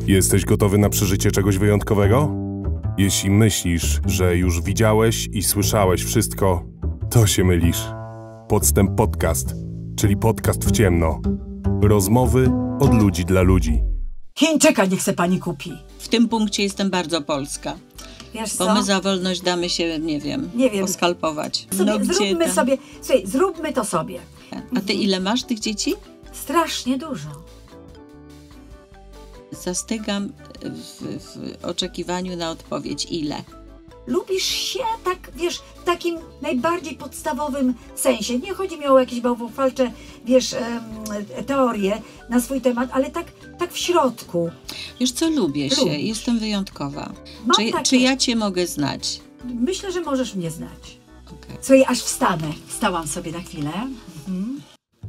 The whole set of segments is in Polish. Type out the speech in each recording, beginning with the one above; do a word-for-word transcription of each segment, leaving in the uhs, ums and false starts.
Jesteś gotowy na przeżycie czegoś wyjątkowego? Jeśli myślisz, że już widziałeś i słyszałeś wszystko, to się mylisz. Podstęp Podcast, czyli podcast w ciemno. Rozmowy od ludzi dla ludzi. Chińczyka niech se pani kupi. W tym punkcie jestem bardzo polska. Wiesz Bo co? my za wolność damy się, nie wiem, Nie wiem. poskalpować. Sobie, No, gdzie zróbmy tam? sobie, słuchaj, zróbmy to sobie. A ty ile masz tych dzieci? Strasznie dużo. Zastygam w, w oczekiwaniu na odpowiedź. Ile? Lubisz się tak, wiesz, w takim najbardziej podstawowym sensie. Nie chodzi mi o jakieś bałwochwalcze, wiesz, em, teorie na swój temat, ale tak, tak w środku. Wiesz co, lubię się, Lubisz. jestem wyjątkowa. Mam Czy, takie- czy ja cię mogę znać? Myślę, że możesz mnie znać. Okay. Słuchaj, aż wstanę. Wstałam sobie na chwilę. Mhm.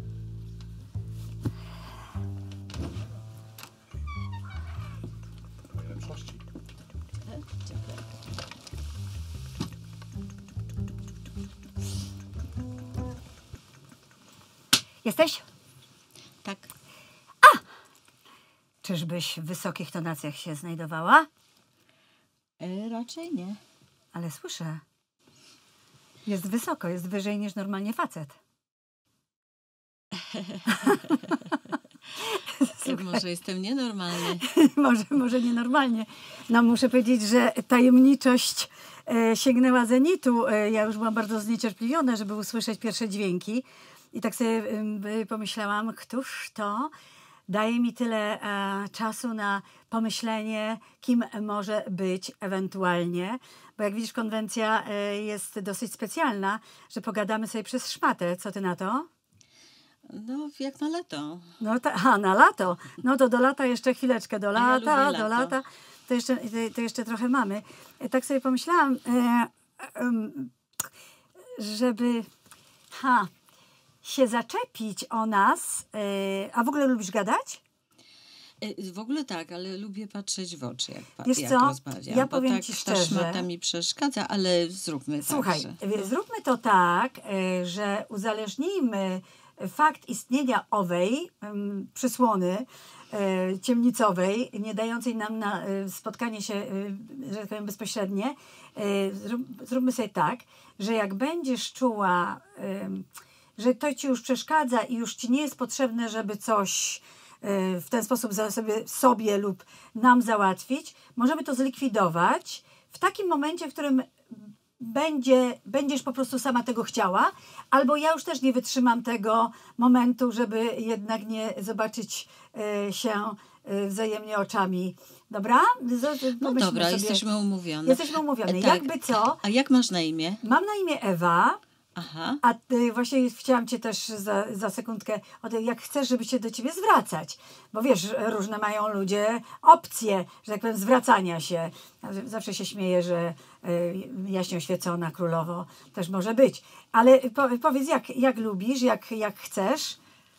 Jesteś? Tak. Czyżbyś w wysokich tonacjach się znajdowała? E, raczej nie. Ale słyszę. Jest wysoko, jest wyżej niż normalnie facet. E, może jestem nienormalny. może, może nienormalnie. No muszę powiedzieć, że tajemniczość e, sięgnęła zenitu. E, ja już byłam bardzo zniecierpliwiona, żeby usłyszeć pierwsze dźwięki. I tak sobie e, pomyślałam, któż to daje mi tyle e, czasu na pomyślenie, kim może być ewentualnie. Bo jak widzisz, konwencja e, jest dosyć specjalna, że pogadamy sobie przez szmatę. Co ty na to? No, jak na lato. No ta, a, na lato. No to do lata jeszcze chwileczkę. Do ja lata, lubię do lato. lata. To jeszcze, to, to jeszcze trochę mamy. E, Tak sobie pomyślałam, e, em, żeby ha, się zaczepić o nas. E, a w ogóle lubisz gadać? E, w ogóle tak, ale lubię patrzeć w oczy, jak, pa- Wiesz jak co? rozmawiam. Ja bo powiem tak ci ta szczerze. szmata mi przeszkadza, ale zróbmy Słuchaj, tak. e, zróbmy to tak, e, że uzależnijmy fakt istnienia owej em, przysłony e, ciemnicowej, nie dającej nam na e, spotkanie się, e, że tak powiem, bezpośrednie. E, zrób, zróbmy sobie tak, że jak będziesz czuła, em, że to ci już przeszkadza i już ci nie jest potrzebne, żeby coś e, w ten sposób za- sobie, sobie lub nam załatwić, możemy to zlikwidować w takim momencie, w którym będzie, będziesz po prostu sama tego chciała, albo ja już też nie wytrzymam tego momentu, żeby jednak nie zobaczyć e, się e, wzajemnie oczami. Dobra? Z, No pomyślmy dobra, sobie. jesteśmy umówione. Jesteśmy umówione. E, tak. Jakby co, A jak masz na imię? mam na imię Ewa, Aha. a ty, właśnie chciałam cię też za, za sekundkę, o tym, jak chcesz, żeby się do ciebie zwracać. Bo wiesz, różne mają ludzie opcje, że tak powiem, zwracania się. Zawsze się śmieję, że y, jaśnie oświecona królowo też może być. Ale po, powiedz, jak, jak lubisz, jak, jak chcesz?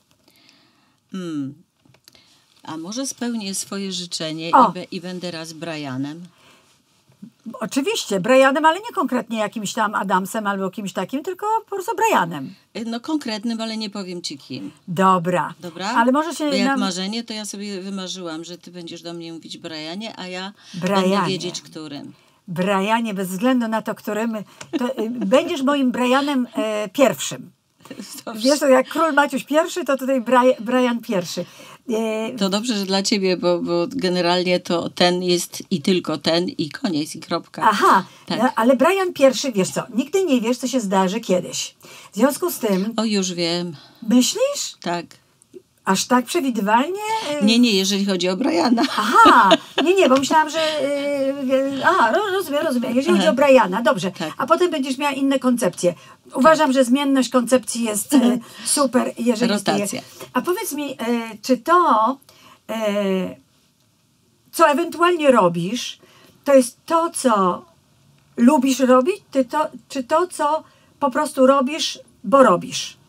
Hmm. A może spełnię swoje życzenie O! i, be, i będę raz Brianem? Oczywiście, Brianem, ale nie konkretnie jakimś tam Adamsem albo kimś takim, tylko po prostu Brianem. E, No konkretnym, ale nie powiem ci kim. Dobra. Dobra? Ale może się Bo jak nam... marzenie, to ja sobie wymarzyłam, że ty będziesz do mnie mówić Brianie, a ja Brianie. będę wiedzieć, którym. Brianie, bez względu na to, którym... To, y, będziesz moim Brianem e, pierwszym. Dobrze. Wiesz, to jak król Maciuś pierwszy, to tutaj Brian, Brian pierwszy. E, To dobrze, że dla ciebie, bo, bo generalnie to ten jest i tylko ten i koniec i kropka. aha, Tak. no, ale Brian pierwszy, wiesz co, nigdy nie wiesz, co się zdarzy kiedyś. W związku z tym, O, już wiem. myślisz? Tak. Aż tak przewidywalnie? E, Nie, nie, jeżeli chodzi o Briana. Aha, nie, nie, bo myślałam, że... Yy, a, ro- rozumiem, rozumiem. Jeżeli chodzi o Briana, dobrze. Tak. A potem będziesz miała inne koncepcje. Uważam, że zmienność koncepcji jest e, super, jeżeli Rotacja. istnieje. A powiedz mi, e, czy to, e, co ewentualnie robisz, to jest to, co lubisz robić, czy to, czy to, co po prostu robisz, bo robisz?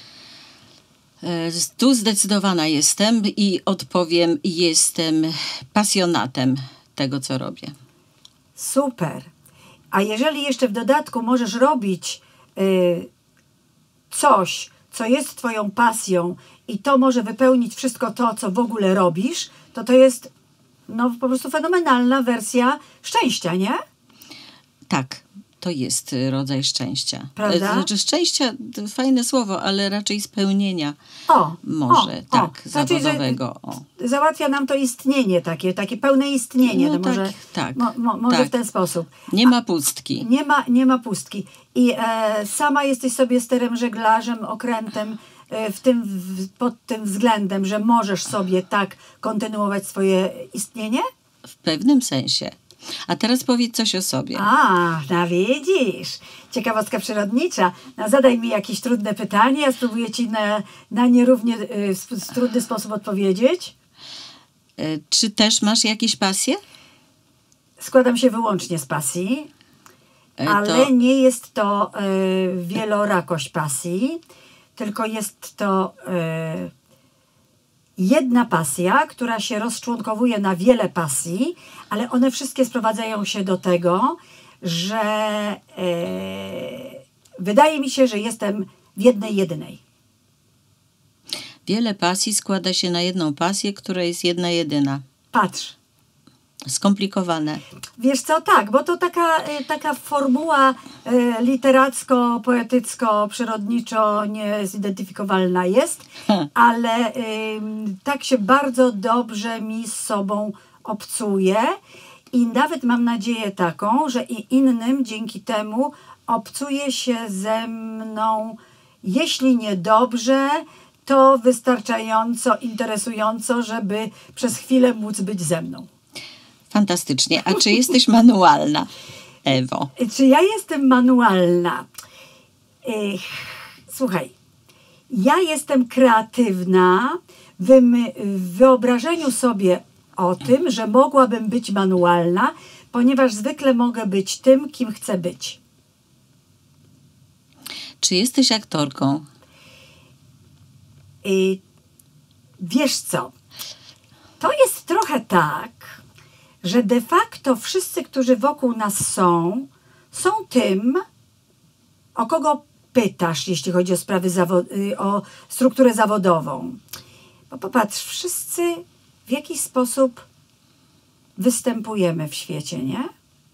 E, Tu zdecydowana jestem i odpowiem, jestem pasjonatem tego, co robię. Super. A jeżeli jeszcze w dodatku możesz robić y, coś, co jest twoją pasją i to może wypełnić wszystko to, co w ogóle robisz, to to jest no po prostu fenomenalna wersja szczęścia, nie? Tak, to jest y, rodzaj szczęścia. Prawda? To znaczy szczęścia, to fajne słowo, ale raczej spełnienia O, może, o, tak, o. Znaczy, że zawodowego. O. załatwia nam to istnienie takie, takie pełne istnienie. No to tak, może tak, mo, mo, może tak. w ten sposób. Nie ma pustki. Nie ma, nie ma pustki. I e, sama jesteś sobie sterem, żeglarzem, okrętem e, w tym, w, pod tym względem, że możesz sobie tak kontynuować swoje istnienie? W pewnym sensie. A teraz powiedz coś o sobie. A, no widzisz. Ciekawostka przyrodnicza. No, zadaj mi jakieś trudne pytanie, ja spróbuję ci na, na nie równie y, w, w trudny sposób odpowiedzieć. Y, Czy też masz jakieś pasje? Składam się wyłącznie z pasji, Y, ale to- nie jest to y, wielorakość pasji, tylko jest to y, jedna pasja, która się rozczłonkowuje na wiele pasji, ale one wszystkie sprowadzają się do tego, że e, wydaje mi się, że jestem w jednej jedynej. Wiele pasji składa się na jedną pasję, która jest jedna jedyna. Patrz. Skomplikowane. Wiesz co, tak, bo to taka, e, taka formuła e, literacko-poetycko-przyrodniczo niezidentyfikowalna jest, ale ym, tak się bardzo dobrze mi z sobą obcuje i nawet mam nadzieję taką, że i innym dzięki temu obcuje się ze mną, jeśli nie dobrze, to wystarczająco interesująco, żeby przez chwilę móc być ze mną. Fantastycznie. A czy jesteś manualna, Ewo? Czy ja jestem manualna? Ech, słuchaj, ja jestem kreatywna w wym- w wyobrażeniu sobie o tym, że mogłabym być manualna, ponieważ zwykle mogę być tym, kim chcę być. Czy jesteś aktorką? I wiesz co? To jest trochę tak, że de facto wszyscy, którzy wokół nas są, są tym, o kogo pytasz, jeśli chodzi o sprawy zawo- y, o strukturę zawodową. Bo popatrz, wszyscy w jakiś sposób występujemy w świecie, nie?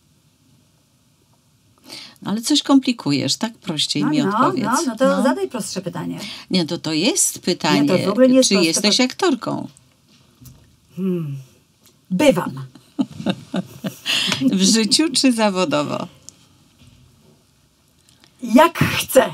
Ale coś komplikujesz, tak prościej No, mi no, odpowiedz. no, no to zadaj prostsze pytanie. Nie, to to jest pytanie, Nie, to w ogóle nie jest czy proste, jesteś to- aktorką? Bywam. W życiu czy zawodowo? Jak chcę.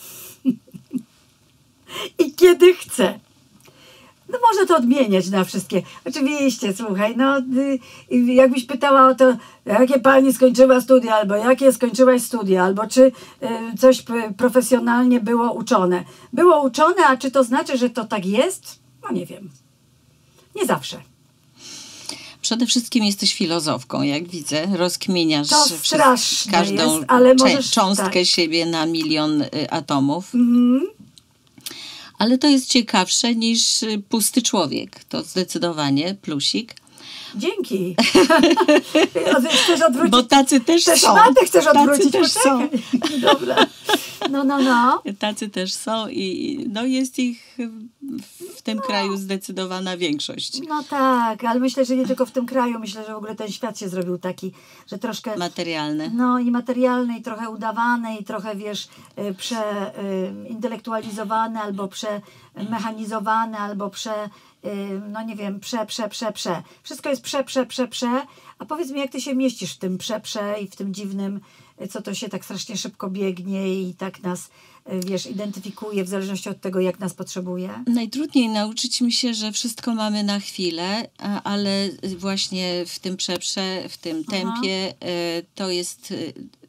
I kiedy chcę. No można to odmieniać na wszystkie. Oczywiście, słuchaj, no y, jakbyś pytała o to, jakie pani skończyła studia, albo jakie skończyłaś studia, albo czy y, coś p- profesjonalnie było uczone. Było uczone, a czy to znaczy, że to tak jest? No nie wiem. Nie zawsze. Przede wszystkim jesteś filozofką, jak widzę. Rozkminiasz To przez straszne każdą jest, ale cze- możesz- cząstkę tak. siebie na milion y, atomów. Mhm. Ale to jest ciekawsze niż y, pusty człowiek. To zdecydowanie plusik. Dzięki. Chcesz odwrócić? Bo tacy też Te są. szmaty chcesz Tacy odwrócić? też są. Poczekaj. Dobra. No, no, no. Tacy też są i no jest ich w tym kraju zdecydowana większość. No tak, ale myślę, że nie tylko w tym kraju. Myślę, że w ogóle ten świat się zrobił taki, że troszkę... Materialne. No i materialny, i trochę udawany, i trochę, wiesz, przeintelektualizowany, albo przemechanizowany, albo prze... no nie wiem, prze, prze, prze, prze. Wszystko jest prze, prze, prze, prze. A powiedz mi, jak ty się mieścisz w tym prze, prze i w tym dziwnym, co to się tak strasznie szybko biegnie i tak nas, wiesz, identyfikuje w zależności od tego, jak nas potrzebuje? Najtrudniej nauczyć mi się, że wszystko mamy na chwilę, a- ale właśnie w tym przeprze, w tym tempie e, to jest e,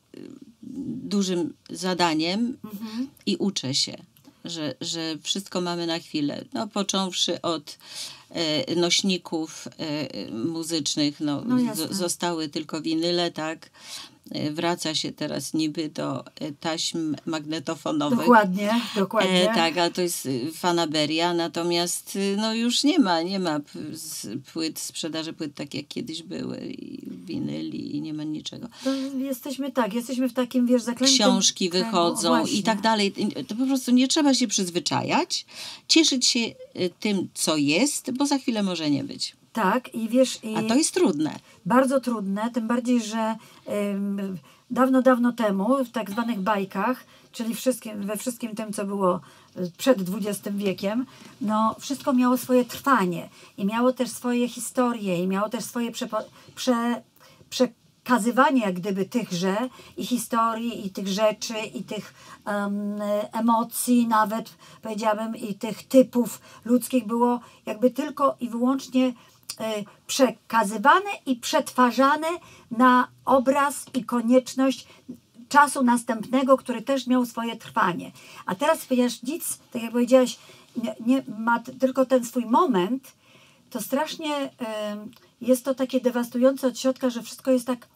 dużym zadaniem Mhm. i uczę się, że, że wszystko mamy na chwilę. No, począwszy od e, nośników e, muzycznych, no, No jasne. z- zostały tylko winyle, tak? E, Wraca się teraz niby do e, taśm magnetofonowych. Dokładnie, dokładnie. E, tak, ale to jest y, fanaberia, natomiast y, no już nie ma, nie ma p- z płyt, sprzedaży płyt tak jak kiedyś były i winyli i nie ma niczego. To jesteśmy tak, jesteśmy w takim, wiesz, zaklętym Książki kręgu. wychodzą Właśnie. i tak dalej. I to po prostu nie trzeba się przyzwyczajać, cieszyć się y, tym, co jest, bo za chwilę może nie być. Tak, i wiesz... I A to jest trudne. Bardzo trudne, tym bardziej, że ym, dawno, dawno temu w tak zwanych bajkach, czyli wszystkim, we wszystkim tym, co było przed dwudziestym wiekiem, no wszystko miało swoje trwanie i miało też swoje historie i miało też swoje przepo, prze, przekazywanie jak gdyby tychże i historii, i tych rzeczy, i tych um, emocji nawet, powiedziałabym, i tych typów ludzkich było jakby tylko i wyłącznie przekazywane i przetwarzane na obraz i konieczność czasu następnego, który też miał swoje trwanie. A teraz, ponieważ nic, tak jak powiedziałaś, nie, nie ma t- tylko ten swój moment, to strasznie y, jest to takie dewastujące od środka, że wszystko jest tak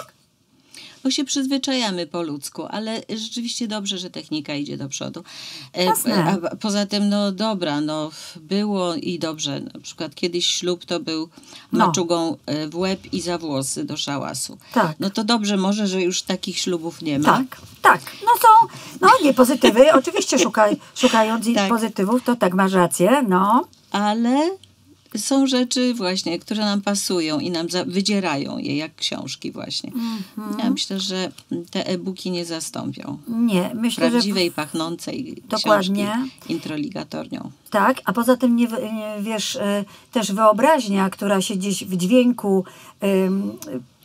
Bo się przyzwyczajamy po ludzku, ale rzeczywiście dobrze, że technika idzie do przodu. E, Jasne. A poza tym, no dobra, no było i dobrze. Na przykład kiedyś ślub to był No. maczugą w łeb i za włosy do szałasu. Tak. No to dobrze może, że już takich ślubów nie ma. tak, tak. No są, no nie pozytywy, oczywiście szukaj, szukając i Tak. pozytywów, to tak masz rację, no. Ale są rzeczy właśnie, które nam pasują i nam za- wydzierają je, jak książki właśnie. Mhm. Ja myślę, że te e-booki nie zastąpią Nie, myślę, prawdziwej, że pachnącej Dokładnie. książki introligatornią. tak, a poza tym nie, nie wiesz, e, też wyobraźnia, która się gdzieś w dźwięku em,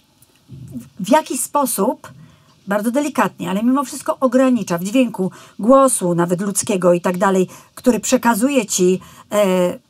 w jakiś sposób, bardzo delikatnie, ale mimo wszystko ogranicza w dźwięku głosu, nawet ludzkiego i tak dalej, który przekazuje ci e,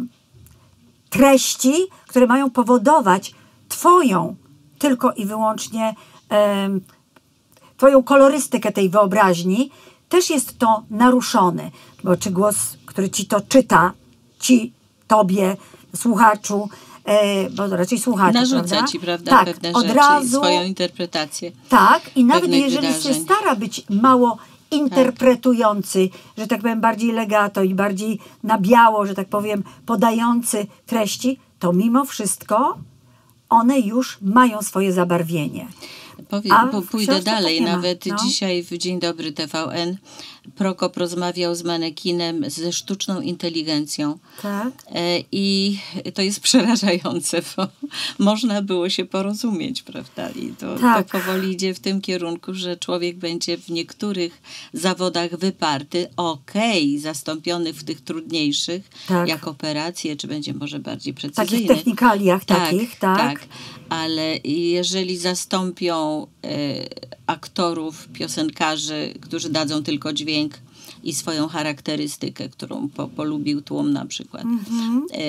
treści, które mają powodować twoją tylko i wyłącznie em, twoją kolorystykę tej wyobraźni, też jest to naruszone. Bo czy głos, który ci to czyta, ci, tobie, słuchaczu, e, bo raczej słuchaczu, Narzuca prawda? ci, prawda, tak, pewne od rzeczy, razu, swoją interpretację. tak, i nawet pewnych jeżeli wydarzeń. się stara być mało interpretujący, że tak powiem, bardziej legato i bardziej na biało, że tak powiem, podający treści, to mimo wszystko one już mają swoje zabarwienie. Powie, A po, w pójdę książce dalej. tak nie ma, Nawet no. dzisiaj w Dzień Dobry T V N Prokop rozmawiał z manekinem ze sztuczną inteligencją. Tak. E, I to jest przerażające, bo można było się porozumieć, prawda? I to, Tak. to powoli idzie w tym kierunku, że człowiek będzie w niektórych zawodach wyparty, okej, zastąpiony w tych trudniejszych, Tak. jak operacje, czy będzie może bardziej W takich precyzyjny. technikaliach takich, tak. tak. Ale jeżeli zastąpią e, aktorów, piosenkarzy, którzy dadzą tylko dźwięk i swoją charakterystykę, którą po, polubił tłum na przykład, Mhm. e,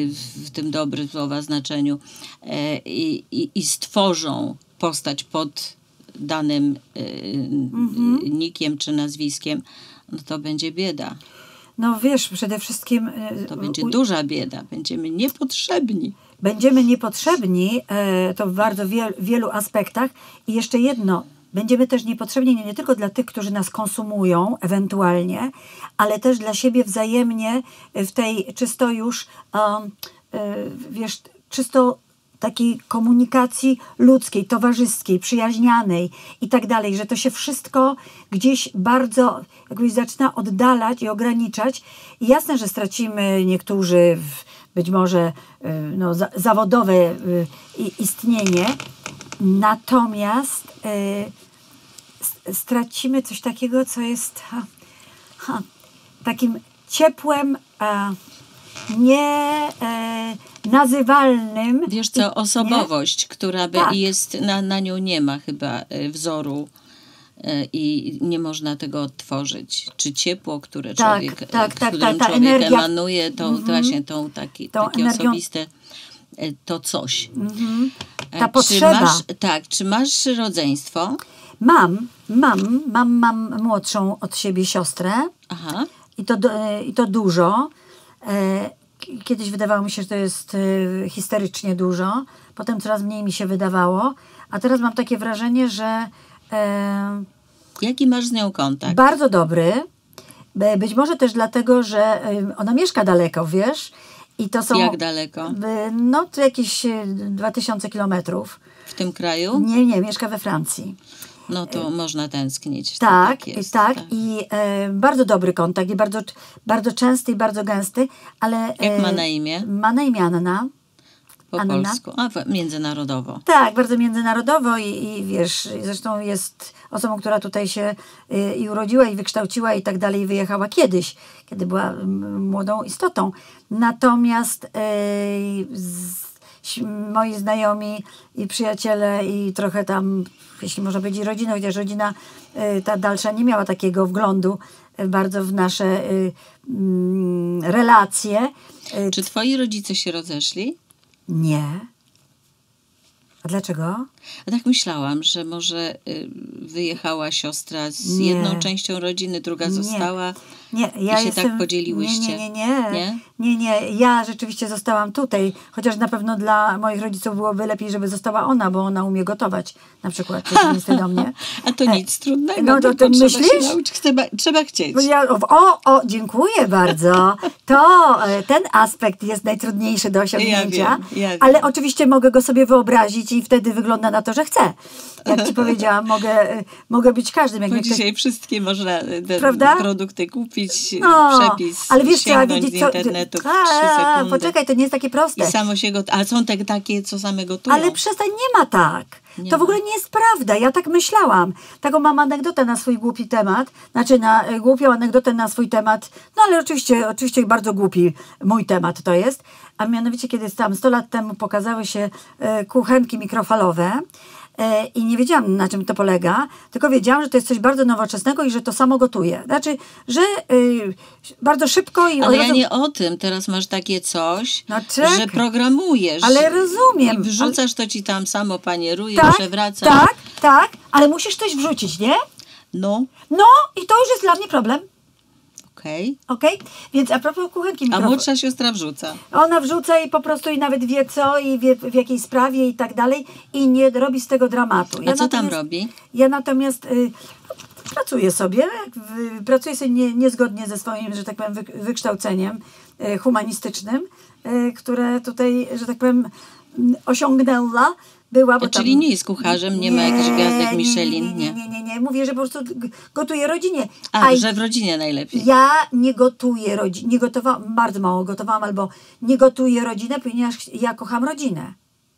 w tym dobrym słowa znaczeniu, e, i, i, i stworzą postać pod danym e, Mhm. nikiem czy nazwiskiem, no to będzie bieda. No wiesz, przede wszystkim e, To będzie u- duża bieda. Będziemy niepotrzebni. będziemy niepotrzebni, e, to w bardzo wiel, wielu aspektach. I jeszcze jedno, będziemy też niepotrzebni nie, nie tylko dla tych, którzy nas konsumują ewentualnie, ale też dla siebie wzajemnie w tej czysto już, um, e, wiesz, czysto takiej komunikacji ludzkiej, towarzyskiej, przyjaźnianej i tak dalej, że to się wszystko gdzieś bardzo jakbyś zaczyna oddalać i ograniczać. I jasne, że stracimy niektórzy w, być może y, no, za, zawodowe y, i- istnienie, natomiast y, s- stracimy coś takiego, co jest ha, ha, takim ciepłem, a, nie e, nazywalnym. Wiesz co, osobowość, która by Tak. jest, na, na nią nie ma chyba e, wzoru e, i nie można tego odtworzyć. Czy ciepło, które Tak, człowiek, e, tak, tak, którym tak, ta człowiek energia. emanuje, to Mhm. właśnie tą, taki, Tą takie energią. osobiste, e, to coś. Mhm. E, Ta czy potrzeba. masz, tak, czy masz rodzeństwo? Mam, mam, mam, mam młodszą od siebie siostrę Aha. i to, do- e, i to dużo. E, k- Kiedyś wydawało mi się, że to jest e, histerycznie dużo, potem coraz mniej mi się wydawało, a teraz mam takie wrażenie, że e, Jaki masz z nią kontakt? bardzo dobry. Be- Być może też dlatego, że e, ona mieszka daleko, wiesz, i to są... Jak daleko? e, No, to jakieś e, dwa tysiące kilometrów. W tym kraju? Nie, nie, mieszka we Francji. No to można tęsknić. Tak, jest, tak. I e, bardzo dobry kontakt, i bardzo, bardzo częsty i bardzo gęsty, ale... Jak e, ma na imię? Ma na imię Anna. Po Anna? polsku, a w- międzynarodowo. Tak, bardzo międzynarodowo i, i wiesz, zresztą jest osobą, która tutaj się y, i urodziła, i wykształciła i tak dalej, i wyjechała kiedyś, kiedy była mm, młodą istotą. Natomiast y, z, ś- moi znajomi i przyjaciele i trochę tam, jeśli można powiedzieć rodzina, chociaż rodzina y, ta dalsza nie miała takiego wglądu y, bardzo w nasze y, mm, relacje. Y, Czy twoi rodzice się rozeszli? nie. A dlaczego? A tak myślałam, że może y, wyjechała siostra z Nie. jedną częścią rodziny, druga została. Nie, ja I się jestem... tak podzieliłyście. Nie, nie, nie, nie. Nie? Nie, nie. Ja rzeczywiście zostałam tutaj, chociaż na pewno dla moich rodziców byłoby lepiej, żeby została ona, bo ona umie gotować na przykład, przeciwieństwie do mnie. A to nic trudnego, no to tylko ty trzeba myślisz? się nauczyć, trzeba, trzeba chcieć. Bo ja, o, o, dziękuję bardzo. To e, ten aspekt jest najtrudniejszy do osiągnięcia. Ja wiem, ja wiem. Ale oczywiście mogę go sobie wyobrazić i wtedy wygląda na to, że chcę. Jak ci powiedziałam, mogę, e, mogę być każdym. Jak Bo mnie ktoś... dzisiaj wszystkie można te Prawda? produkty kupić, No, przepis, ale wiesz, trzeba ściągnąć wiedzieć, z co... internetu w A, trzy sekundy. poczekaj, to nie jest takie proste. I samo się got... A są te takie, co same gotują. Ale przestań, nie ma tak. Nie to w ma. ogóle nie jest prawda. Ja tak myślałam. Taką mam anegdotę na swój głupi temat. Znaczy na e, głupią anegdotę na swój temat. No ale oczywiście, oczywiście bardzo głupi mój temat to jest. A mianowicie, kiedy tam sto lat temu pokazały się e, kuchenki mikrofalowe, e, i nie wiedziałam, na czym to polega, tylko wiedziałam, że to jest coś bardzo nowoczesnego i że to samo gotuje. Znaczy, że y, bardzo szybko i... Ale od ja razu- nie o tym. Teraz masz takie coś, No czekaj. że programujesz. Ale rozumiem. I wrzucasz, to ci tam samo panieruje, tak, przewraca. tak, tak, ale musisz coś wrzucić, nie? No, No i to już jest dla mnie problem. okej. Okej? Więc a propos kuchenki A mikrofalowej. młodsza siostra wrzuca. Ona wrzuca i po prostu i nawet wie co i wie w jakiej sprawie i tak dalej i nie robi z tego dramatu. A co tam natomiast- robi? Ja natomiast y, pracuję sobie, jak w, pracuję sobie nie, niezgodnie ze swoim, że tak powiem, wy, wykształceniem y, humanistycznym, y, które tutaj, że tak powiem, mm, osiągnęła. Była, bo A czyli tam- nie jest kucharzem, nie ma jakichś gwiazdek Michelin, Nie, nie, nie. nie, nie, nie. Mówię, że po prostu g- gotuję rodzinie. A, A że w rodzinie najlepiej. ja nie gotuję rodzinę, nie gotowałam, bardzo mało gotowałam, albo nie gotuję rodzinę, ponieważ ja kocham rodzinę.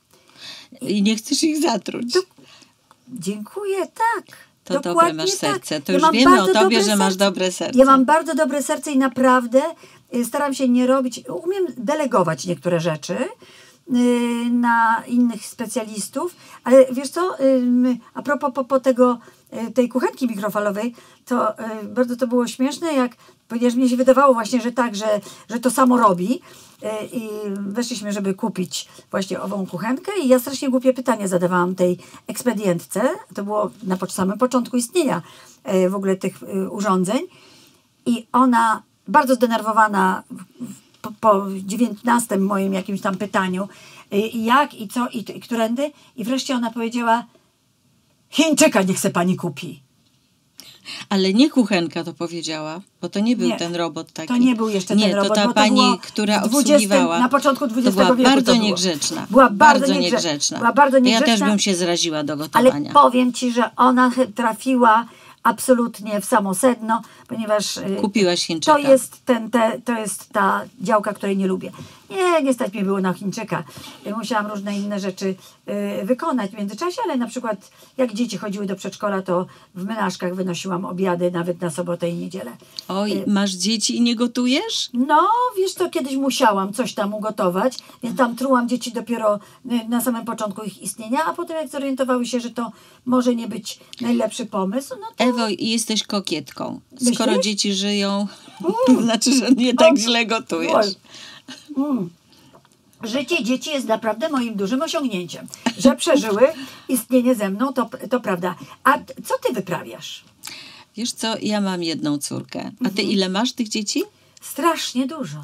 I nie chcesz ich zatruć. Dziękuję, tak. To dobre Dokładnie masz serce. tak. To już mam wiemy bardzo o tobie, dobre że masz serce. dobre serce. Ja mam bardzo dobre serce i naprawdę y, staram się nie robić, umiem delegować niektóre rzeczy y, na innych specjalistów, ale wiesz co, ym, a propos po, po tego, y, tej kuchenki mikrofalowej, to y, bardzo to było śmieszne, jak, ponieważ mnie się wydawało właśnie, że tak, że, że to samo robi, y, i weszliśmy, żeby kupić właśnie ową kuchenkę i ja strasznie głupie pytanie zadawałam tej ekspedientce, to było na po- samym początku istnienia y, w ogóle tych y, urządzeń i ona bardzo zdenerwowana po, po dziewiętnastym moim jakimś tam pytaniu, y, jak i co i, i którędy, i wreszcie ona powiedziała: Chińczyka niech se pani kupi. Ale nie kuchenka to powiedziała, bo to nie był Nie, ten robot taki. To nie był jeszcze nie, ten robot, to ta bo pani, to było która w dwudziestym obsługiwała. na początku to dwudziestego była wieku bardzo to było. niegrzeczna. Była bardzo bardzo niegrze- niegrzeczna. była bardzo To ja też niegrzeczna. bym się zraziła do Ale gotowania. powiem ci, że ona chy- trafiła absolutnie w samo sedno, ponieważ y, Kupiłaś Chińczyka. to jest, ten, te, to jest ta działka, której nie lubię. Nie, nie stać mnie było na Chińczyka. Y, Musiałam różne inne rzeczy y, wykonać w międzyczasie, ale na przykład jak dzieci chodziły do przedszkola, to w menażkach wynosiłam obiady nawet na sobotę i niedzielę. Oj, masz dzieci i nie gotujesz? No, wiesz co, kiedyś musiałam coś tam ugotować, więc tam trułam dzieci dopiero y, na samym początku ich istnienia, a potem jak zorientowały się, że to może nie być najlepszy pomysł, no to Ewo, i jesteś kokietką. Myślisz? Skoro dzieci żyją, to znaczy, że nie tak źle gotujesz. Mm. Życie dzieci jest naprawdę moim dużym osiągnięciem. Że przeżyły istnienie ze mną, to, to prawda. A t- co ty wyprawiasz? Wiesz co, ja mam jedną córkę. A Mhm. ty ile masz tych dzieci? Strasznie dużo.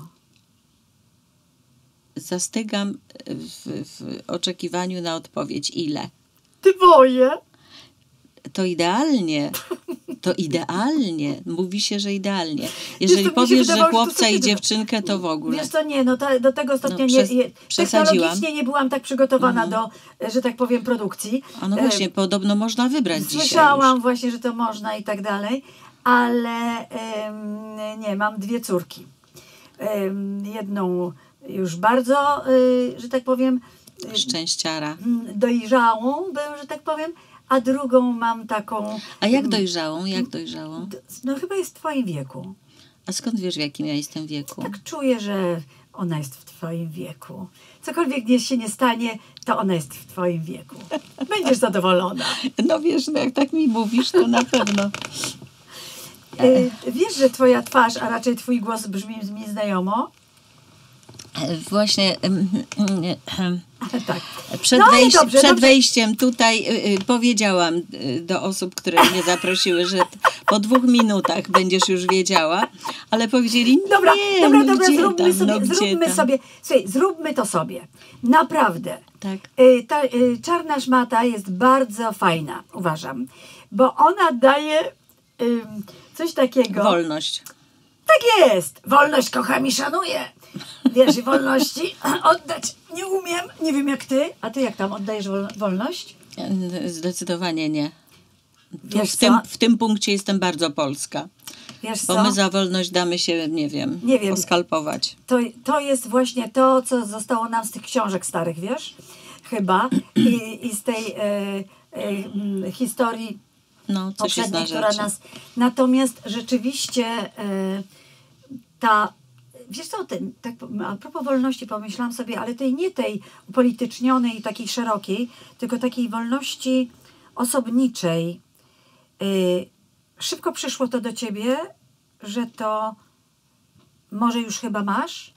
Zastygam w, w oczekiwaniu na odpowiedź. Ile? Dwoje. To idealnie. To idealnie. Mówi się, że idealnie. Jeżeli Wiesz co, mi się powiesz, że wydawało, że to chłopca są i kiedy- dziewczynkę, to w ogóle. Wiesz co, nie, no to, do tego stopnia No, nie, przes- nie, przesadziłam. technologicznie nie byłam tak przygotowana do, że tak powiem, produkcji. A no E, właśnie, podobno można wybrać dzisiaj Słyszałam już. właśnie, że to można i tak dalej, ale em, nie, mam dwie córki. Em, jedną już bardzo, y, że tak powiem, Szczęściara. dojrzałą, bym, że tak powiem, a drugą mam taką... A jak dojrzałą? Jak dojrzałą? No chyba jest w twoim wieku. A skąd wiesz, w jakim ja jestem wieku? Tak czuję, że ona jest w twoim wieku. Cokolwiek nie się nie stanie, to ona jest w twoim wieku. Będziesz zadowolona. No wiesz, no jak tak mi mówisz, to na pewno. Y, wiesz, że twoja twarz, a raczej twój głos brzmi mi znajomo? Właśnie Tak. przed, No, ale wejś dobrze, przed dobrze. wejściem tutaj y, y, powiedziałam y, do osób, które mnie zaprosiły, że t- po dwóch minutach będziesz już wiedziała, ale powiedzieli Dobra, nie, dobra, no dobra, gdzie zróbmy tam, sobie, no gdzie zróbmy tam. sobie, słuchaj, zróbmy to sobie. Naprawdę. Tak. Y, ta y, czarna szmata jest bardzo fajna, uważam, bo ona daje y, coś takiego. Wolność. Tak jest! Wolność kocham i szanuję. Wiesz, i wolności oddać nie umiem. Nie wiem jak ty. A ty jak tam oddajesz wol wolność? Zdecydowanie nie. Tu Wiesz w, co? tym, w tym punkcie jestem bardzo polska. Wiesz Bo co? my za wolność damy się, nie wiem, Nie wiem. poskalpować. To, to jest właśnie to, co zostało nam z tych książek starych, wiesz? Chyba. I, i z tej e, e, m, historii No, coś jest poprzedniej, na która rzeczy. nas... Natomiast rzeczywiście e, ta... Wiesz co, ten, tak, a propos wolności pomyślałam sobie, ale tej nie tej upolitycznionej, takiej szerokiej, tylko takiej wolności osobniczej. Y, szybko przyszło to do ciebie, że to może już chyba masz?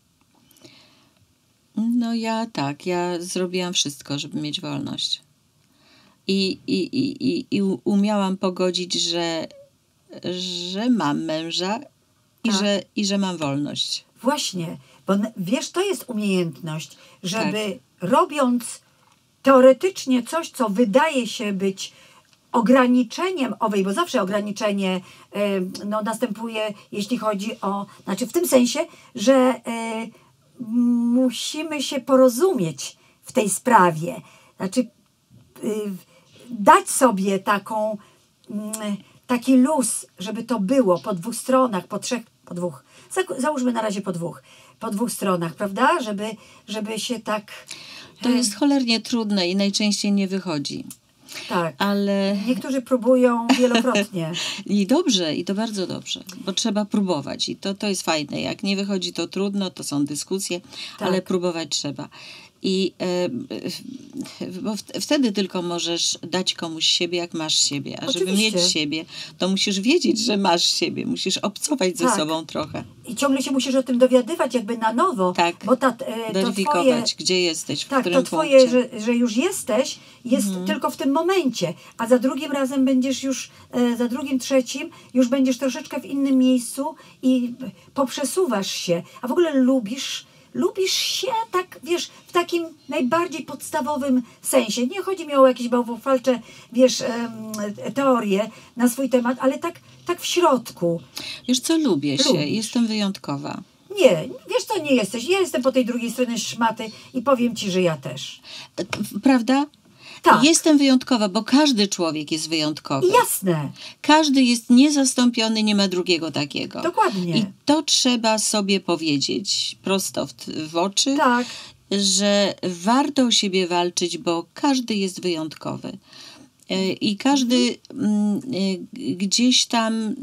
No ja tak, ja zrobiłam wszystko, żeby mieć wolność. I, i, i, i, i umiałam pogodzić, że, że mam męża i, Tak. że, i że mam wolność. Właśnie, bo n- wiesz, to jest umiejętność, żeby robiąc teoretycznie coś, co wydaje się być ograniczeniem owej, bo zawsze ograniczenie e, no, następuje, jeśli chodzi o, znaczy w tym sensie, że e, musimy się porozumieć w tej sprawie. Znaczy y, dać sobie taką, mm, taki luz, żeby to było po dwóch stronach, po trzech, po dwóch, Zak- załóżmy na razie po dwóch, po dwóch stronach, prawda? Żeby, żeby się tak... To jest cholernie trudne i najczęściej nie wychodzi. Tak. Ale Niektórzy próbują wielokrotnie. i dobrze, i to bardzo dobrze, bo trzeba próbować i to, to jest fajne. Jak nie wychodzi, to trudno, to są dyskusje, Tak. ale próbować trzeba. I e, bo w, wtedy tylko możesz dać komuś siebie, jak masz siebie. A żeby Oczywiście. mieć siebie, to musisz wiedzieć, że masz siebie. Musisz obcować ze Tak. sobą trochę. I ciągle się musisz o tym dowiadywać jakby na nowo. Tak. Bo ta, e, to twoje, Weryfikować, gdzie jesteś, w tak, którym to twoje, punkcie. że, że już jesteś, jest tylko w tym momencie. A za drugim razem będziesz już, e, za drugim, trzecim, już będziesz troszeczkę w innym miejscu i poprzesuwasz się. A w ogóle lubisz Lubisz się tak, wiesz, w takim najbardziej podstawowym sensie. Nie chodzi mi o jakieś bałwochwalcze, wiesz, em, teorie na swój temat, ale tak, tak w środku. Wiesz co, lubię się, Lubisz. jestem wyjątkowa. Nie, wiesz co, nie jesteś. Ja jestem po tej drugiej stronie szmaty i powiem ci, że ja też. E, Prawda? Tak. Jestem wyjątkowa, bo każdy człowiek jest wyjątkowy. Jasne, Każdy jest niezastąpiony, nie ma drugiego takiego. dokładnie. I to trzeba sobie powiedzieć prosto w, w oczy, Tak, że warto o siebie walczyć, bo każdy jest wyjątkowy. E, I każdy mm, e, gdzieś tam e,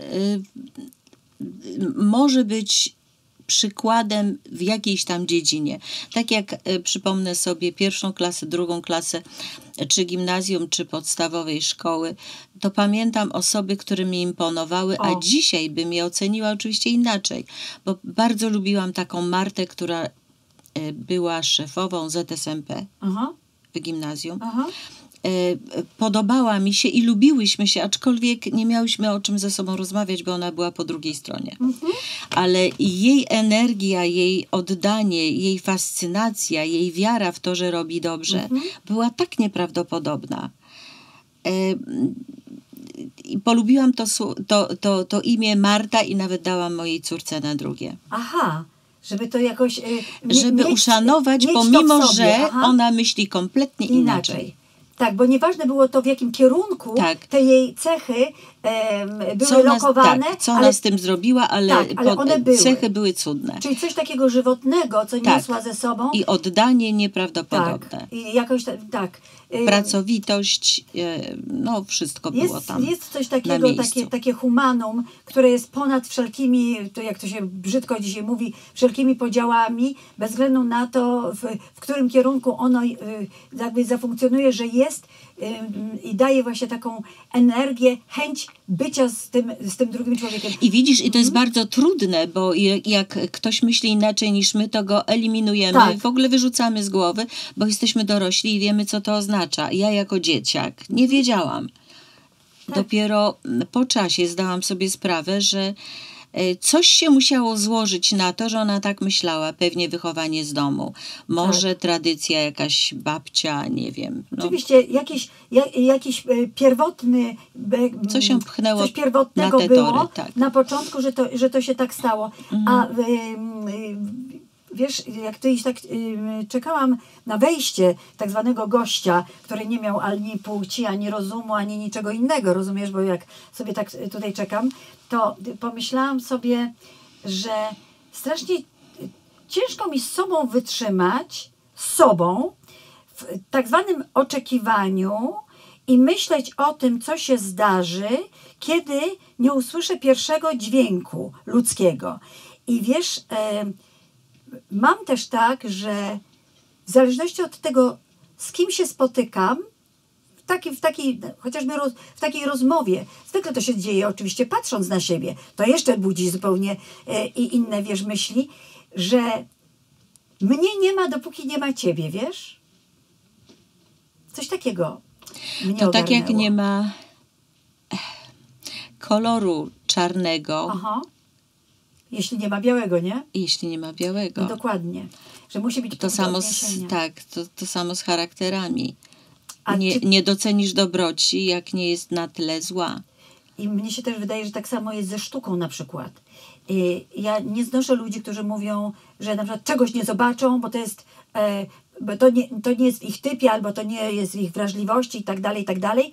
może być przykładem w jakiejś tam dziedzinie. Tak jak e, przypomnę sobie pierwszą klasę, drugą klasę, czy gimnazjum, czy podstawowej szkoły, to pamiętam osoby, które mi imponowały, O. a dzisiaj bym je oceniła oczywiście inaczej, bo bardzo lubiłam taką Martę, która e, była szefową Z S M P aha, w gimnazjum. aha. E, Podobała mi się i lubiłyśmy się, aczkolwiek nie miałyśmy o czym ze sobą rozmawiać, bo ona była po drugiej stronie. Ale jej energia, jej oddanie, jej fascynacja, jej wiara w to, że robi dobrze, była tak nieprawdopodobna. E, I polubiłam to, sło- to, to, to imię Marta i nawet dałam mojej córce na drugie. Aha, żeby to jakoś... y, mie- Żeby mieć- uszanować, mieć to w pomimo sobie, że aha. ona myśli kompletnie inaczej. inaczej. Tak, bo nieważne było to, w jakim kierunku Tak. te jej cechy em, były co nas, lokowane. tak, co ale, ona z tym zrobiła, ale, tak, ale po, one były. cechy były cudne. Czyli coś takiego żywotnego, co Tak. niosła ze sobą. I oddanie nieprawdopodobne. Tak, i jakoś ta, tak. Ym, Pracowitość, e, no wszystko było Jest, tam jest coś na takiego, miejscu. takie, takie humanum, które jest ponad wszelkimi, to jak to się brzydko dzisiaj mówi, wszelkimi podziałami, bez względu na to, w, w którym kierunku ono y, jakby zafunkcjonuje, że jest y, i daje właśnie taką energię, chęć bycia z tym, z tym drugim człowiekiem. I widzisz, i to jest bardzo trudne, bo je- jak ktoś myśli inaczej niż my, to go eliminujemy, Tak. w ogóle wyrzucamy z głowy, bo jesteśmy dorośli i wiemy, co to oznacza. Ja jako dzieciak nie wiedziałam. Tak. Dopiero po czasie zdałam sobie sprawę, że e, coś się musiało złożyć na to, że ona tak myślała. Pewnie wychowanie z domu. Może tradycja, jakaś babcia, nie wiem. No, Oczywiście jakiś, ja, jakiś e, pierwotny, e, Co się pchnęło coś pierwotnego na te było tory, tak. na początku, że to, że to się tak stało. A y, y, wiesz, jak kiedyś tak y, czekałam na wejście tak zwanego gościa, który nie miał ani płci, ani rozumu, ani niczego innego, rozumiesz, bo jak sobie tak tutaj czekam, to pomyślałam sobie, że strasznie ciężko mi z sobą wytrzymać, z sobą, w tak zwanym oczekiwaniu i myśleć o tym, co się zdarzy, kiedy nie usłyszę pierwszego dźwięku ludzkiego. I wiesz, e, mam też tak, że w zależności od tego, z kim się spotykam, w takiej, w takiej chociażby roz, w takiej rozmowie, zwykle to się dzieje oczywiście patrząc na siebie, to jeszcze budzi zupełnie e, i inne, wiesz, myśli, że mnie nie ma, dopóki nie ma ciebie, wiesz? Coś takiego mnie to tak jak ogarnęło. nie ma koloru czarnego, Aha. Jeśli nie ma białego, nie? jeśli nie ma białego. No dokładnie. Że musi być To punkt samo z, odniesienia. tak, to, to samo z charakterami. A Nie, czy- nie docenisz dobroci, jak nie jest na tyle zła. I mnie się też wydaje, że tak samo jest ze sztuką na przykład. I ja nie znoszę ludzi, którzy mówią, że na przykład czegoś nie zobaczą, bo to jest, e, bo to nie, to nie jest w ich typie, albo to nie jest w ich wrażliwości i tak dalej, i tak dalej.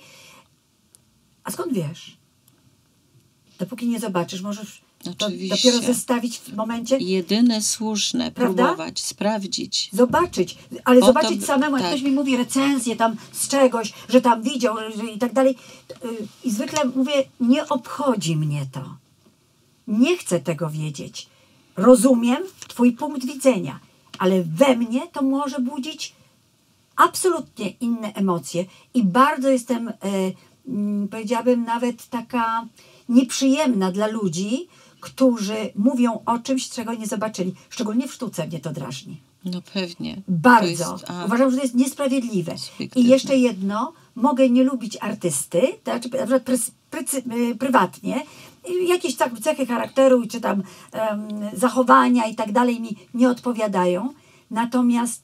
A skąd wiesz? Dopóki nie zobaczysz, możesz to Oczywiście. dopiero zestawić w momencie, Jedyne słuszne, Prawda? próbować, sprawdzić. zobaczyć, ale Po to zobaczyć by- samemu, jak tak. ktoś mi mówi recenzję tam z czegoś, że tam widział że i tak dalej. to, y, I zwykle mówię, nie obchodzi mnie to. Nie chcę tego wiedzieć. Rozumiem twój punkt widzenia, ale we mnie to może budzić absolutnie inne emocje i bardzo jestem, e, mm, powiedziałabym, nawet taka nieprzyjemna dla ludzi, którzy mówią o czymś, czego nie zobaczyli. Szczególnie w sztuce mnie to drażni. No pewnie. To Bardzo. jest- a, Uważam, że to jest niesprawiedliwe. Subiektywne. I jeszcze jedno, mogę nie lubić artysty, to znaczy na przykład prys, prycy, y, prywatnie, y, jakieś tak cechy charakteru, czy tam em, zachowania i tak dalej mi nie odpowiadają. Natomiast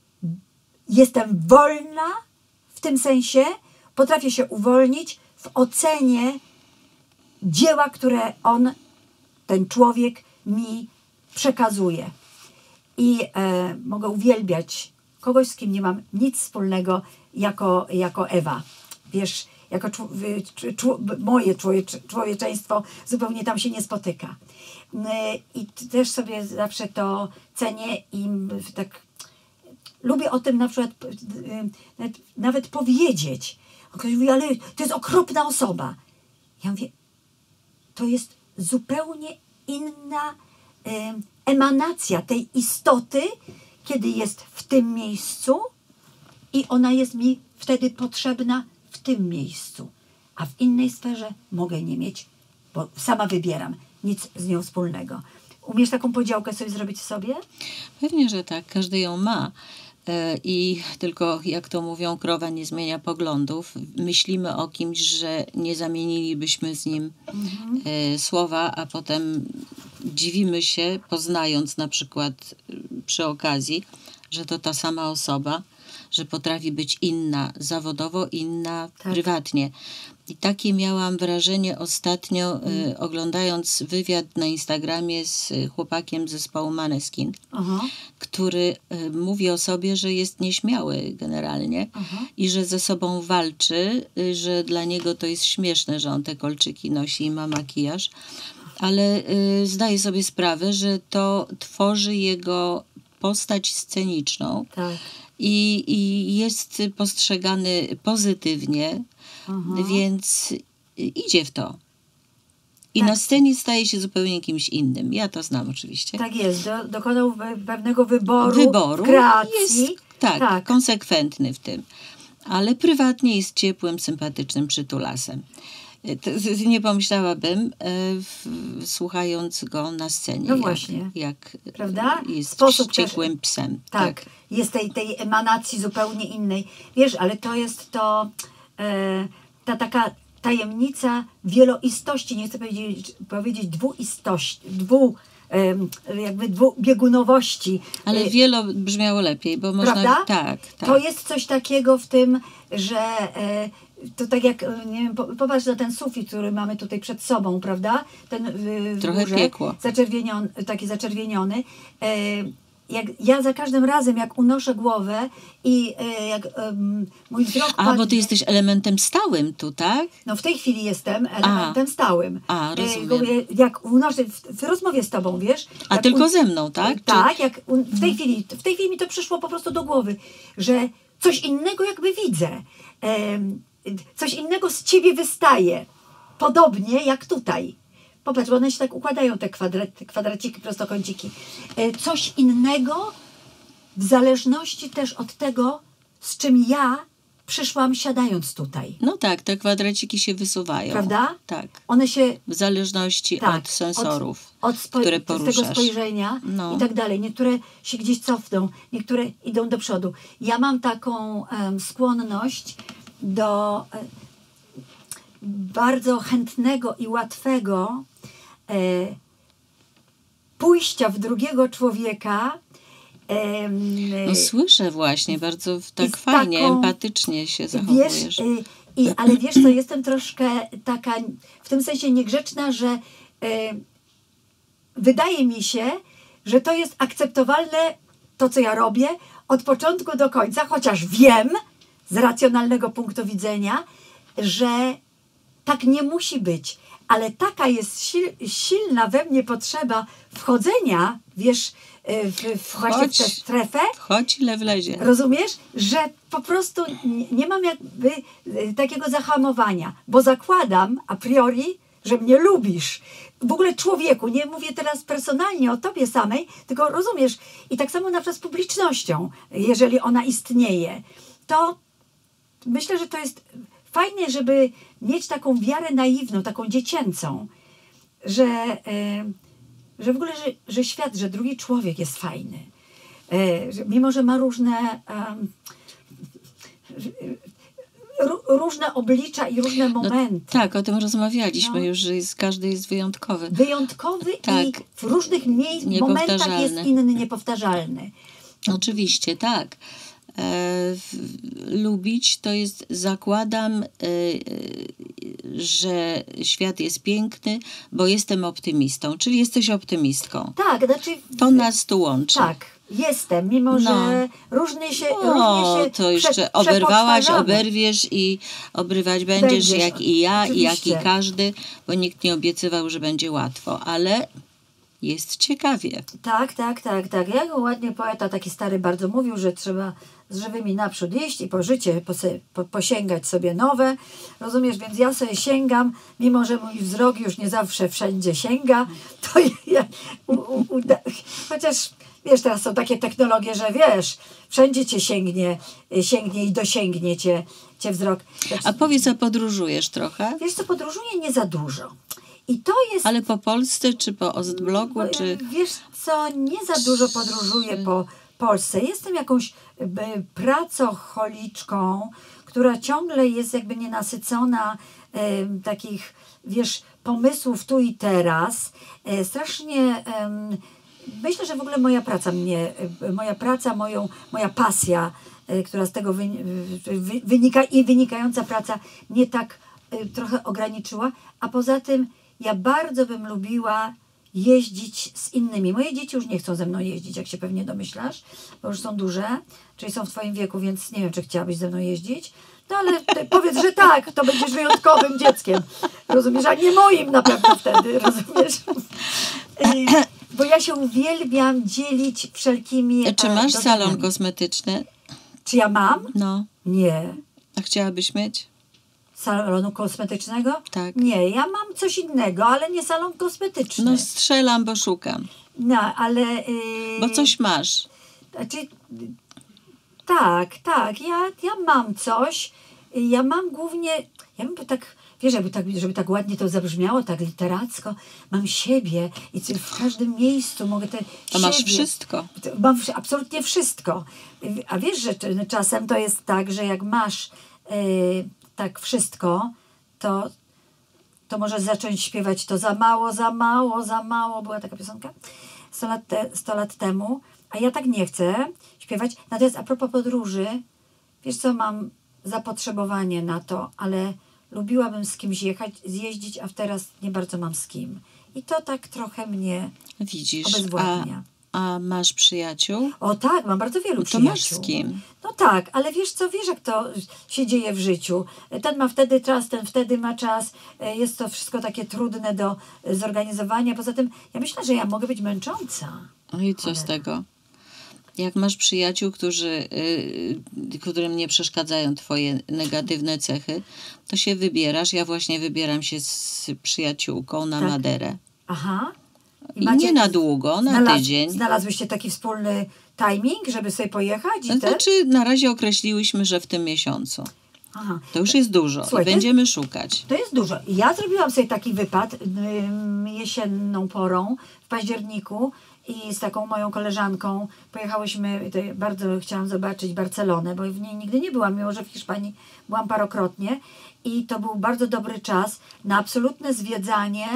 jestem wolna w tym sensie, potrafię się uwolnić w ocenie dzieła, które on, ten człowiek mi przekazuje. I e, mogę uwielbiać kogoś, z kim nie mam nic wspólnego jako, jako Ewa. Wiesz, jako czł- wy- cz- czł- moje człowiecze, człowieczeństwo zupełnie tam się nie spotyka. E, I t- też sobie zawsze to cenię i m, tak lubię o tym na przykład p- y, nawet, nawet powiedzieć. Ktoś mówi, ale to jest okropna osoba. Ja mówię, to jest zupełnie inna em, emanacja tej istoty, kiedy jest w tym miejscu i ona jest mi wtedy potrzebna w tym miejscu. A w innej sferze mogę nie mieć, bo sama wybieram, nic z nią wspólnego. Umiesz taką podziałkę sobie zrobić w sobie? Pewnie, że tak. Każdy ją ma. E, I tylko, jak to mówią, krowa nie zmienia poglądów. Myślimy o kimś, że nie zamienilibyśmy z nim e, słowa, a potem dziwimy się, poznając na przykład e, przy okazji, że to ta sama osoba, że potrafi być inna zawodowo, inna Tak. prywatnie. I takie miałam wrażenie ostatnio, Mm. y, oglądając wywiad na Instagramie z y, chłopakiem z zespołu Maneskin, Aha. który y, mówi o sobie, że jest nieśmiały generalnie Aha. i że ze sobą walczy, y, że dla niego to jest śmieszne, że on te kolczyki nosi i ma makijaż, ale y, zdaje sobie sprawę, że to tworzy jego postać sceniczną Tak. i, i jest postrzegany pozytywnie, Aha. więc y, idzie w to. I Tak. na scenie staje się zupełnie kimś innym. Ja to znam oczywiście. Tak jest, do, dokonał we- pewnego wyboru, Wyboru w kreacji. jest tak, tak. konsekwentny w tym. Ale prywatnie jest ciepłym, sympatycznym przytulasem. Y, to- to Nie pomyślałabym, e, w, słuchając go na scenie, No jak, właśnie. jak Prawda? jest Sposób wściekłym psem. Tak, jest tej, tej emanacji zupełnie innej. Wiesz, ale to jest to, e, ta taka tajemnica wieloistości, nie chcę powiedzieć, powiedzieć dwuistości, dwu, em, jakby dwubiegunowości. Ale E, wielo brzmiało lepiej, bo można... Prawda? Tak, tak. To jest coś takiego w tym, że e, to tak jak, e, nie wiem, po- popatrz na ten sufit, który mamy tutaj przed sobą, prawda? Ten y, w Trochę górze, piekło. zaczerwieniony, taki zaczerwieniony. E, jak ja za każdym razem, jak unoszę głowę i e, jak em, mój wzrok A, bo ty padnie- jesteś elementem stałym tu, tak? No w tej chwili jestem elementem stałym. A, E, rozumiem. mówię, jak unoszę w, w rozmowie z tobą, wiesz? A jak tylko un- ze mną, tak? Czy- Tak, jak un- w tej chwili, w tej chwili mi to przyszło po prostu do głowy, że coś innego jakby widzę. Em, coś innego z ciebie wystaje. Podobnie jak tutaj. Popatrz, bo one się tak układają, te kwadrat, kwadraciki, prostokąciki. E, coś innego w zależności też od tego, z czym ja przyszłam siadając tutaj. No tak, te kwadraciki się wysuwają. Prawda? Tak. One się W zależności tak, od sensorów, od, od spo, które z tego poruszasz. spojrzenia No. i tak dalej. Niektóre się gdzieś cofną, niektóre idą do przodu. Ja mam taką em, skłonność do e, bardzo chętnego i łatwego e, pójścia w drugiego człowieka. em, No słyszę właśnie, bardzo w- I tak z fajnie, taką- empatycznie się Wiesz, zachowujesz. y, i, ale wiesz co, jestem troszkę taka w tym sensie niegrzeczna, że y, wydaje mi się, że to jest akceptowalne, to co ja robię, od początku do końca, chociaż wiem z racjonalnego punktu widzenia, że tak nie musi być. Ale taka jest sil, silna we mnie potrzeba wchodzenia, wiesz, y, w, w, właśnie w tę Chodź. strefę, Chodź ile wlezie. rozumiesz, że po prostu nie, nie mam jakby y, takiego zahamowania, bo zakładam a priori, że mnie lubisz. W ogóle człowieku, nie mówię teraz personalnie o tobie samej, tylko rozumiesz, i tak samo na przykład z publicznością, jeżeli ona istnieje, to myślę, że to jest fajne, żeby mieć taką wiarę naiwną, taką dziecięcą, że, e, że w ogóle, że, że świat, że drugi człowiek jest fajny. E, że mimo, że ma różne em, ró- różne oblicza i różne momenty. Tak, o tym rozmawialiśmy No. już, że jest, każdy jest wyjątkowy. Wyjątkowy Tak. i w różnych miejsc, momentach jest Niepowtarzalny. inny, niepowtarzalny. Oczywiście, tak. E, w- lubić to jest, zakładam, e, e, że świat jest piękny, bo jestem optymistą, czyli jesteś optymistką. Tak, znaczy... To nas tu łączy. Tak, jestem, mimo No. że różnie się, O, różnie się to jeszcze prze- oberwałaś, przepodstawiamy. oberwiesz i obrywać będziesz, Będziesz, jak i ja, i jak i oczywiście. każdy, bo nikt nie obiecywał, że będzie łatwo, ale jest ciekawie. Tak, tak, tak, tak. Jak ładnie poeta taki stary bardzo mówił, że trzeba z żywymi naprzód iść i po życie pose- po, posięgać sobie nowe. Rozumiesz? Więc ja sobie sięgam, mimo że mój wzrok już nie zawsze wszędzie sięga, to ja, u, u, uda, chociaż wiesz, teraz są takie technologie, że wiesz, wszędzie cię sięgnie, sięgnie i dosięgnie cię, cię wzrok. A powiedz, a podróżujesz trochę? Wiesz co, podróżuję nie za dużo. I to jest... Ale po Polsce, czy po Ostbloku, Bo, czy... Wiesz co, nie za dużo podróżuję po Polsce. Jestem jakąś y, pracocholiczką, która ciągle jest jakby nienasycona y, takich, wiesz, pomysłów tu i teraz. Y, strasznie... Y, myślę, że w ogóle moja praca mnie, y, moja praca, moją, moja pasja y, która z tego wy, wy, wynika i wynikająca praca mnie tak y, trochę ograniczyła, a poza tym ja bardzo bym lubiła jeździć z innymi. Moje dzieci już nie chcą ze mną jeździć, jak się pewnie domyślasz, bo już są duże, czyli są w twoim wieku, więc nie wiem, czy chciałabyś ze mną jeździć. No ale ty powiedz, że tak, to będziesz wyjątkowym dzieckiem. Rozumiesz? A nie moim na pewno wtedy, rozumiesz? Bo ja się uwielbiam dzielić wszelkimi... Czy masz salon kosmetyczny? Czy ja mam? No. Nie. A chciałabyś mieć? Salonu kosmetycznego? Tak. Nie, ja mam coś innego, ale nie salon kosmetyczny. No strzelam, bo szukam. No, ale... Yy... Bo coś masz. Znaczy, tak, tak, ja, ja mam coś. Ja mam głównie, ja bym tak, wiesz, żeby tak, żeby tak ładnie to zabrzmiało, tak literacko, mam siebie i w każdym miejscu mogę te To masz siebie. wszystko. Mam absolutnie wszystko. A wiesz, że czasem to jest tak, że jak masz yy, tak wszystko, to, to możesz zacząć śpiewać to za mało, za mało, za mało. Była taka piosenka sto lat, te, sto lat temu. A ja tak nie chcę śpiewać. Natomiast a propos podróży, wiesz co, mam zapotrzebowanie na to, ale lubiłabym z kimś jechać, zjeździć, a teraz nie bardzo mam z kim. I to tak trochę mnie Widzisz, obezwładnia. A, a masz przyjaciół? O tak, mam bardzo wielu No to przyjaciół. masz z kim? No tak, ale wiesz co, wiesz jak to się dzieje w życiu. Ten ma wtedy czas, ten wtedy ma czas. Jest to wszystko takie trudne do zorganizowania. Poza tym ja myślę, że ja mogę być męcząca. No i co Ale... z tego? Jak masz przyjaciół, którzy, yy, którym nie przeszkadzają twoje negatywne cechy, to się wybierasz. Ja właśnie wybieram się z przyjaciółką na tak. Maderę. Aha. I, I nie na długo, na znalaz, tydzień. Znalazłyście taki wspólny timing, żeby sobie pojechać? I to znaczy, na razie określiłyśmy, że w tym miesiącu. Aha. To już jest dużo. Słuchaj, i będziemy to, szukać. To jest dużo. Ja zrobiłam sobie taki wypad ym, jesienną porą w październiku i z taką moją koleżanką pojechałyśmy, to bardzo chciałam zobaczyć Barcelonę, bo w niej nigdy nie byłam, mimo że w Hiszpanii byłam parokrotnie i to był bardzo dobry czas na absolutne zwiedzanie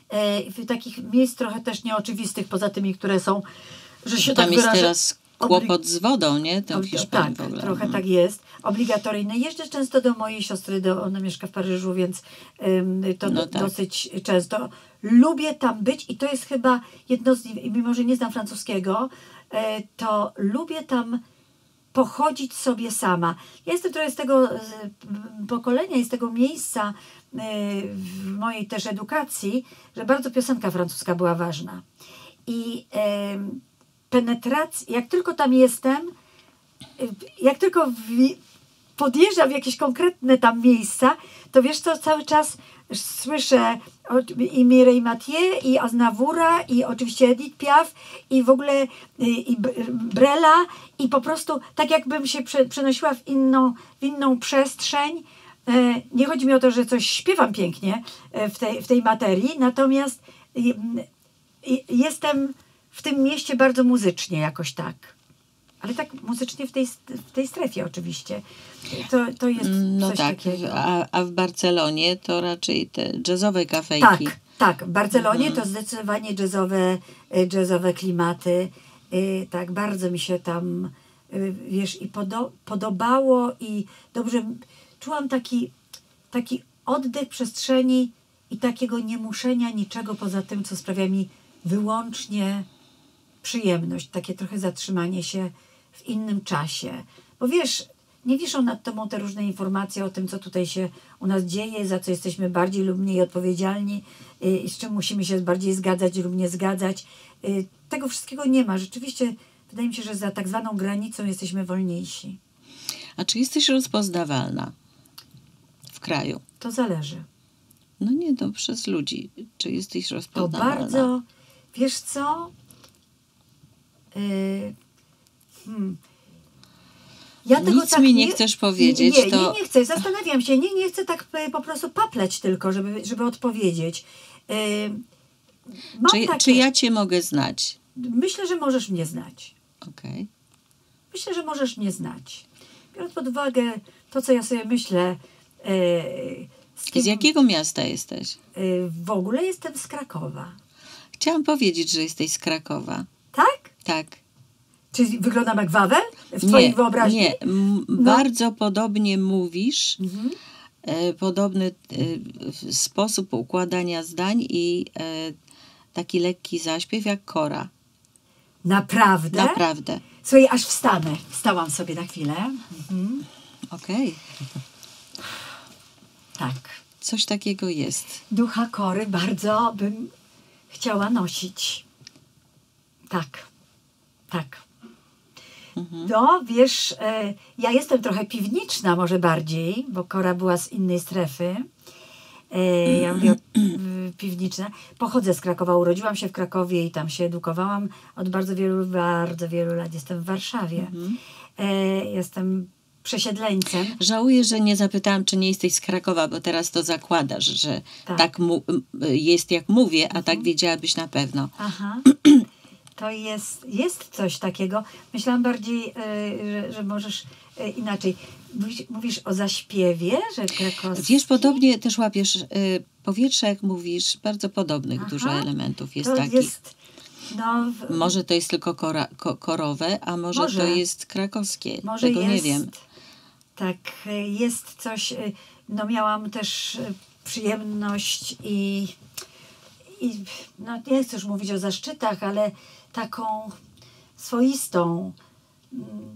e, w takich miejsc trochę też nieoczywistych, poza tymi, które są, że się Tam tak jest wyrażę, teraz kłopot z wodą, nie? Tam w Hiszpanii tak, w ogóle. trochę tak jest. Obligatoryjne. Jeżdżę często do mojej siostry, do, ona mieszka w Paryżu, więc ym, to no do, tak. dosyć często. Lubię tam być i to jest chyba jedno z nich, mimo że nie znam francuskiego, y, to lubię tam pochodzić sobie sama. Ja jestem trochę z tego z pokolenia i z tego miejsca y, w mojej też edukacji, że bardzo piosenka francuska była ważna. I y, penetracja, jak tylko tam jestem, jak tylko w, podjeżdżam w jakieś konkretne tam miejsca, to wiesz co, cały czas słyszę i Mireille Mathieu, i Aznavoura, i oczywiście Edith Piaf, i w ogóle i, i Brela, i po prostu tak jakbym się prze, przenosiła w inną, w inną przestrzeń. Nie chodzi mi o to, że coś śpiewam pięknie w tej, w tej materii, natomiast jestem w tym mieście bardzo muzycznie jakoś tak. Ale tak muzycznie w tej, w tej strefie oczywiście. To, to jest no coś tak, takiego. A, a w Barcelonie to raczej te jazzowe kafejki. Tak, tak. W Barcelonie mhm. to zdecydowanie jazzowe, jazzowe klimaty. Tak, bardzo mi się tam, wiesz, i podo, podobało i dobrze czułam taki, taki oddech przestrzeni i takiego niemuszenia niczego poza tym, co sprawia mi wyłącznie przyjemność, takie trochę zatrzymanie się w innym czasie. Bo wiesz, nie wiszą nad tobą te różne informacje o tym, co tutaj się u nas dzieje, za co jesteśmy bardziej lub mniej odpowiedzialni i z czym musimy się bardziej zgadzać lub nie zgadzać. Tego wszystkiego nie ma. Rzeczywiście wydaje mi się, że za tak zwaną granicą jesteśmy wolniejsi. A czy jesteś rozpoznawalna w kraju? To zależy. No nie, to przez ludzi. Czy jesteś rozpoznawalna? To bardzo, wiesz co? Yy, hmm. Ja tego Nic tak mi nie chcesz powiedzieć. Nie, nie, to... nie, nie chcę. Zastanawiam się. Nie, nie chcę tak po prostu paplać tylko, żeby, żeby odpowiedzieć. Yy, mam czy, takie... czy ja cię mogę znać? Myślę, że możesz mnie znać. Okej. Okay. Myślę, że możesz mnie znać. Biorąc pod uwagę to, co ja sobie myślę. Yy, z, kim, z jakiego miasta jesteś? Yy, w ogóle jestem z Krakowa. Chciałam powiedzieć, że jesteś z Krakowa. Tak? Tak. Czy wyglądam jak Wawel? w twojej nie, wyobraźni? Nie, M- No. bardzo podobnie mówisz, Mhm. e, podobny e, sposób układania zdań i e, taki lekki zaśpiew jak Kora. Naprawdę? Naprawdę. Słuchaj, aż wstanę. Wstałam sobie na chwilę. Mhm. Okej. Tak. Coś takiego jest. Ducha Kory bardzo bym chciała nosić. Tak. Tak. No, wiesz, e, ja jestem trochę piwniczna może bardziej, bo Kora była z innej strefy. E, ja mówię y, piwniczna. Pochodzę z Krakowa, urodziłam się w Krakowie i tam się edukowałam. Od bardzo wielu, bardzo wielu lat jestem w Warszawie. E, jestem przesiedleńcem. Żałuję, że nie zapytałam, czy nie jesteś z Krakowa, bo teraz to zakładasz, że Tak. tak, mu- jest jak mówię, a tak wiedziałabyś na pewno. Aha. To jest, jest coś takiego. Myślałam bardziej, y, że, że możesz y, inaczej. Mówisz, mówisz o zaśpiewie, że krakowski? Wiesz, podobnie też łapiesz y, powietrze, jak mówisz, bardzo podobnych Aha. dużo elementów jest to takich. jest, no, w, Może to jest tylko kora, ko, korowe, a może, Może. to jest krakowskie. może Tego jest, nie wiem. Tak, y, jest coś, y, no miałam też y, przyjemność i, i no nie chcę już mówić o zaszczytach, ale taką swoistą mm,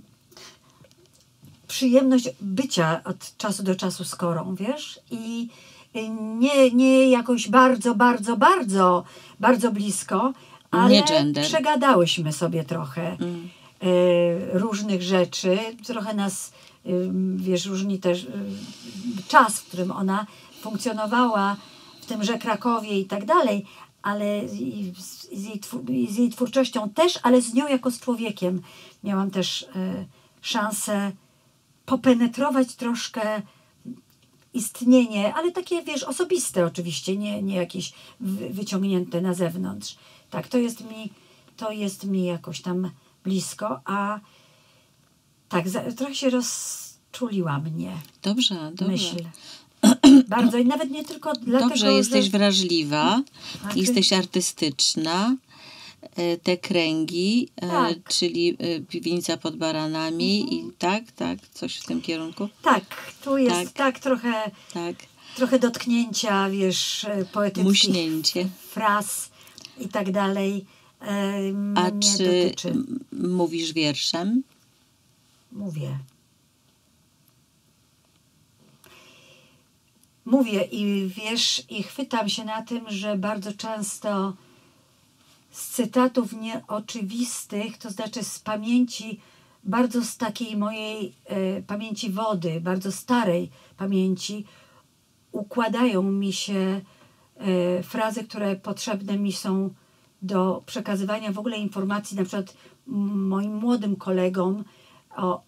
przyjemność bycia od czasu do czasu z Korą, wiesz? I y, nie, nie jakoś bardzo, bardzo, bardzo, bardzo blisko, ale Nie gender. przegadałyśmy sobie trochę Mm. y, różnych rzeczy. Trochę nas, y, wiesz, różni też y, czas, w którym ona funkcjonowała w tymże Krakowie i tak dalej, ale i z, z, jej, twu- i z jej twórczością też, ale z nią jako z człowiekiem miałam też y, szansę popenetrować troszkę istnienie, ale takie, wiesz, osobiste oczywiście, nie, nie jakieś wy- wyciągnięte na zewnątrz. Tak, to jest mi, to jest mi jakoś tam blisko, a tak, za, trochę się rozczuliła mnie Dobrze, dobrze. myśl. Bardzo i nawet nie tylko dlatego, Dobrze, jesteś że... wrażliwa, A, czy- jesteś artystyczna. E, Te kręgi, e, Tak. czyli e, piwnica pod baranami i tak, tak, coś w tym kierunku. Tak, tu jest Tak. tak, trochę, Tak, trochę dotknięcia, wiesz, poetyckich muśnięcie. fraz i tak dalej. E, A mnie czy dotyczy. m- mówisz wierszem? Mówię. Mówię i wiesz, i chwytam się na tym, że bardzo często z cytatów nieoczywistych, to znaczy z pamięci, bardzo z takiej mojej e, pamięci wody, bardzo starej pamięci, układają mi się e, frazy, które potrzebne mi są do przekazywania w ogóle informacji, na przykład m, moim młodym kolegom o,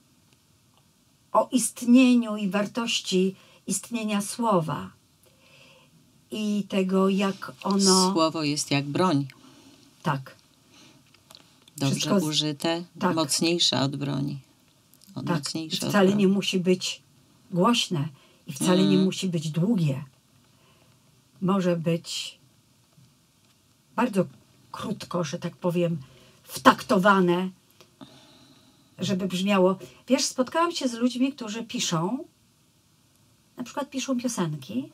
o istnieniu i wartości istnienia słowa i tego, jak ono... Słowo jest jak broń. Tak, Dobrze Wszystko z- użyte, tak. mocniejsza od broni. Od tak. I mocniejsza od wcale broni. nie musi być głośne i wcale nie Mm. musi być długie. Może być bardzo krótko, że tak powiem, wtaktowane, żeby brzmiało. Wiesz, spotkałam się z ludźmi, którzy piszą, na przykład piszą piosenki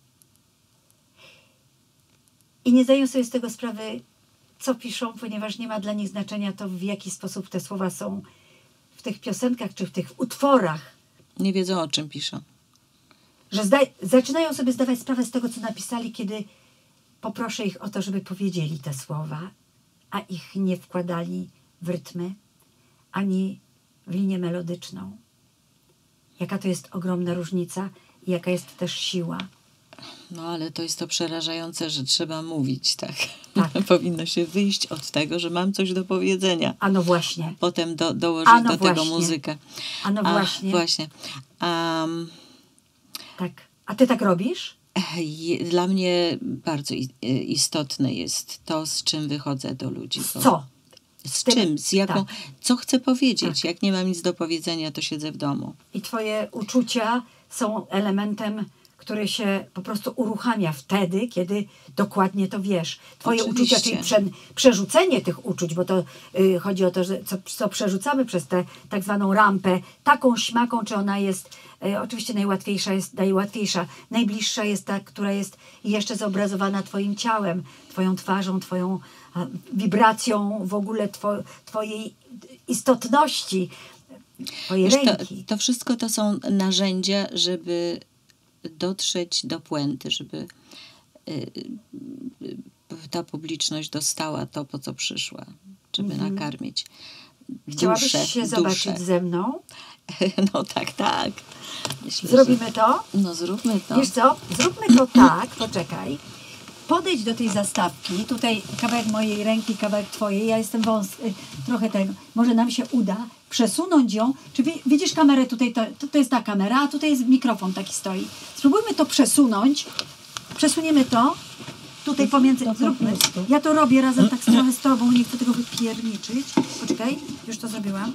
i nie zdają sobie z tego sprawy, co piszą, ponieważ nie ma dla nich znaczenia to, w jaki sposób te słowa są w tych piosenkach czy w tych utworach, Nie wiedzą, o czym piszą. że zda- zaczynają sobie zdawać sprawę z tego, co napisali, kiedy poproszę ich o to, żeby powiedzieli te słowa, a ich nie wkładali w rytmy, ani w linię melodyczną. Jaka to jest ogromna różnica i jaka jest też siła. No ale to jest to przerażające, że trzeba mówić, tak? Tak. Powinno się wyjść od tego, że mam coś do powiedzenia. A no właśnie, Potem do, dołożyć A no do tego właśnie. muzykę. a no A, właśnie, właśnie. Um, tak. A ty tak robisz? je- dla mnie bardzo i- istotne jest to, z czym wychodzę do ludzi. Z bo- co? Z tym- czym? Z jaką? tak. Co chcę powiedzieć? Tak. Jak nie mam nic do powiedzenia, to siedzę w domu. I twoje uczucia są elementem, który się po prostu uruchamia wtedy, kiedy dokładnie to wiesz. Twoje Oczywiście. uczucia, czyli prze, przerzucenie tych uczuć, bo to y, chodzi o to, że co, co przerzucamy przez tę tak zwaną rampę, taką śmaką, czy ona jest, y, oczywiście najłatwiejsza jest, najłatwiejsza, najbliższa jest ta, która jest jeszcze zobrazowana twoim ciałem, twoją twarzą, twoją a, wibracją w ogóle two, twojej istotności, twojej Wiesz, to, ręki. to wszystko to są narzędzia, żeby dotrzeć do puenty, żeby y, y, ta publiczność dostała to, po co przyszła, żeby Mhm. nakarmić Chciałabyś duszę, się duszę. zobaczyć ze mną? No tak, tak. Myślę, Zrobimy że... to? No zróbmy to. Wiesz co? Zróbmy to tak, poczekaj. Podejdź do tej zastawki. Tutaj kawałek mojej ręki, kawałek twojej. Ja jestem wąski, trochę tego. Może nam się uda przesunąć ją. Czy wi- widzisz kamerę tutaj? To, to, to jest ta kamera, a tutaj jest mikrofon taki stoi. Spróbujmy to przesunąć. Przesuniemy to. Tutaj pomiędzy... to po Zróbmy. prostu. Ja to robię razem tak trochę z tobą. Nie chcę tego wypierniczyć. Poczekaj. Już to zrobiłam.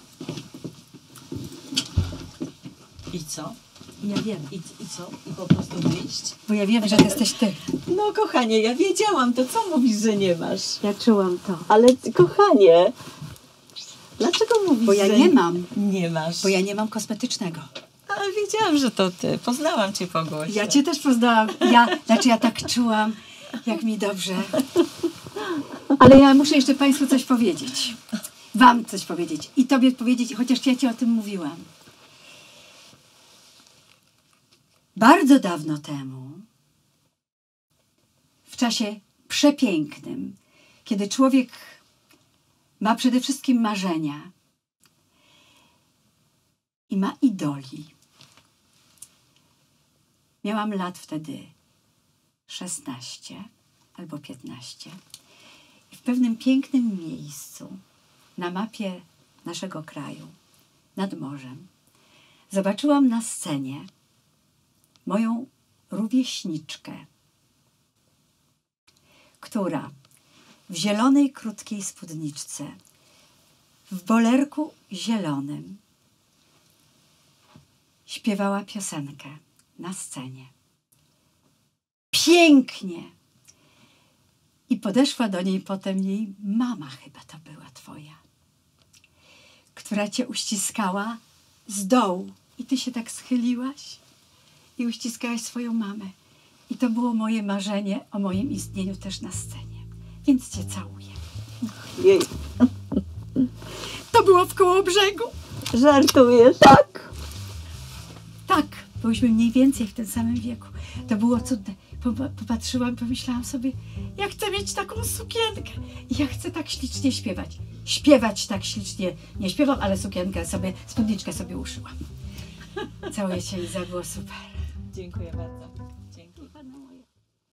I co? Ja wiem. I, I co? I po prostu wyjść? Bo ja wiem, że to jesteś ty. No kochanie, ja wiedziałam, to co mówisz, że nie masz? Ja czułam to. Ale kochanie, dlaczego mówisz, Bo ja że nie mam. Nie masz. Bo ja nie mam kosmetycznego. Ale wiedziałam, że to ty. Poznałam cię po głosie. Ja cię też poznałam. Ja, znaczy ja tak czułam, jak mi dobrze. Ale ja muszę jeszcze Państwu coś powiedzieć. Wam coś powiedzieć. I Tobie powiedzieć, chociaż ja Ci o tym mówiłam. Bardzo dawno temu, w czasie przepięknym, kiedy człowiek ma przede wszystkim marzenia i ma idoli. Miałam lat wtedy szesnaście albo piętnaście. I w pewnym pięknym miejscu na mapie naszego kraju, nad morzem, zobaczyłam na scenie moją rówieśniczkę, która w zielonej, krótkiej spódniczce, w bolerku zielonym śpiewała piosenkę na scenie. Pięknie! I podeszła do niej potem jej mama, chyba to była twoja, która cię uściskała z dołu. I ty się tak schyliłaś i uściskałaś swoją mamę. I to było moje marzenie o moim istnieniu też na scenie. Więc cię całuję. Jej. To było w Kołobrzegu. Żartujesz? Tak. Tak, byłyśmy mniej więcej w tym samym wieku. To było cudne. Popatrzyłam, pomyślałam sobie, ja chcę mieć taką sukienkę. I ja chcę tak ślicznie śpiewać. Śpiewać tak ślicznie. Nie śpiewam, ale sukienkę sobie, spódniczkę sobie uszyłam. Całuję cię, Iza, było super. Dziękuję bardzo.